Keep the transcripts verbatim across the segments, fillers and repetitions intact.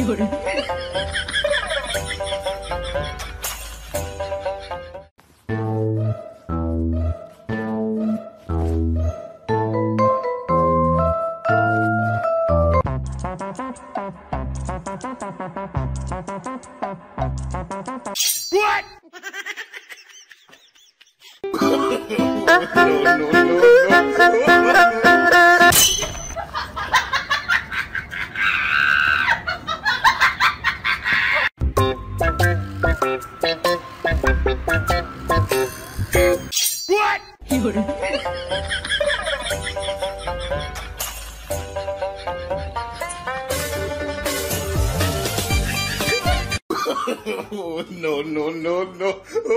有人。 What? no, no, no, no. What? 有人。 Oh, no, no, no, no.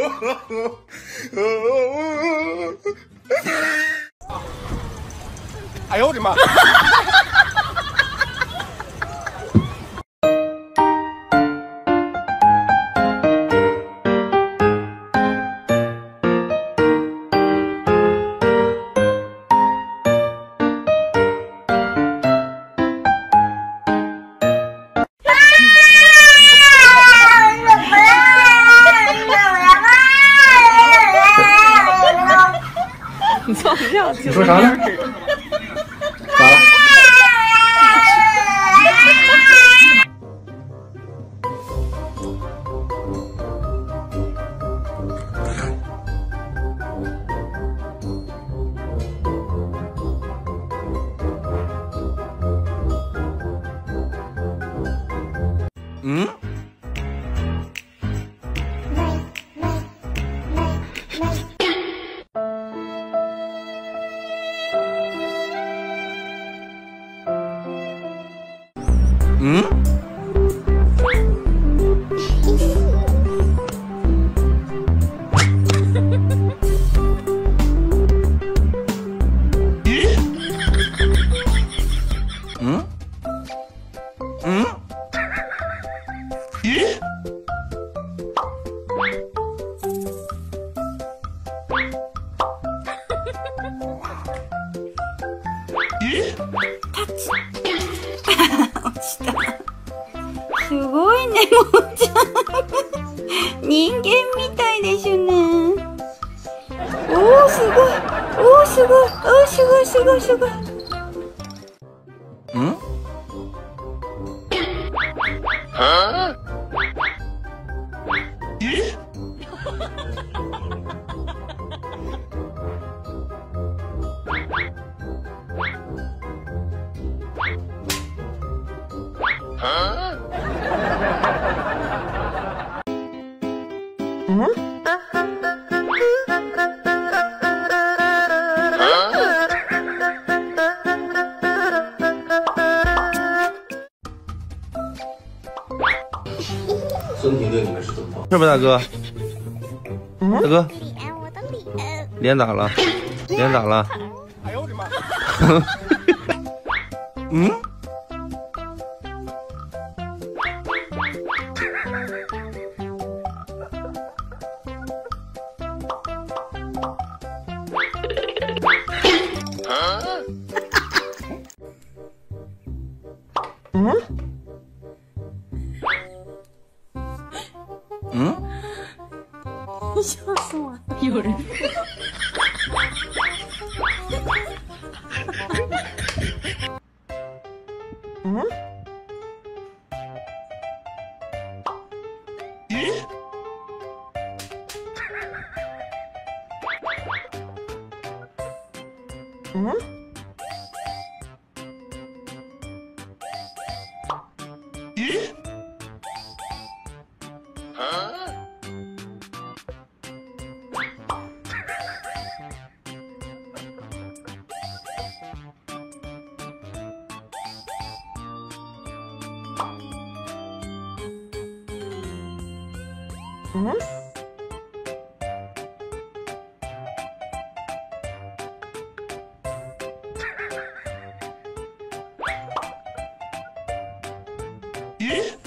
哎呦我的妈！ 你说啥？ 你说啥呢？咋了？ 嗯？嗯？嗯？嗯？咦？咦？ 落ちた。すごいね、もーちゃん。人間みたいでしょね。おー、すごい。おー、すごい。おー、すごい、すごい、すごい。 嗯？啊？咦？啊？嗯？ 孙婷婷，你们是怎么放？ 是不是大哥？大哥， 脸，我的脸。 脸咋了？脸咋了？ 哎呦我的妈！ 嗯？嗯？嗯？ 笑死我了。 有人。 嗯？咦？嗯？咦？啊？嗯？咦？